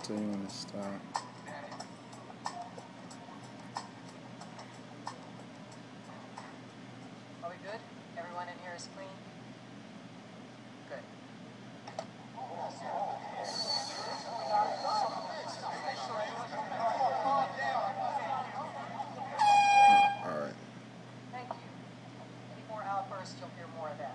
see when it stops. Are we good? Everyone in here is clean? Good. Alright. Thank you. Any more outbursts, you'll hear more of that.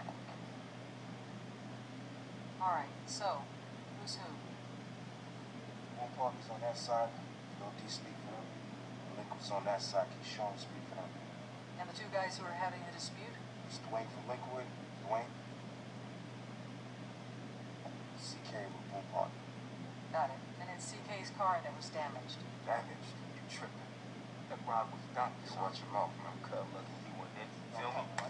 Alright, so, who's who? One partner's on that side, no D speak for them. Liquid's on that side, keep Shawn speak for them. And the two guys who are having the dispute? It's Dwayne from Liquid, Dwayne. CK with one partner. Got it. And it's CK's car that was damaged. Damaged? You tripping. That ride was done, so watch your mouth, man. Cut, look, he went in, feel me?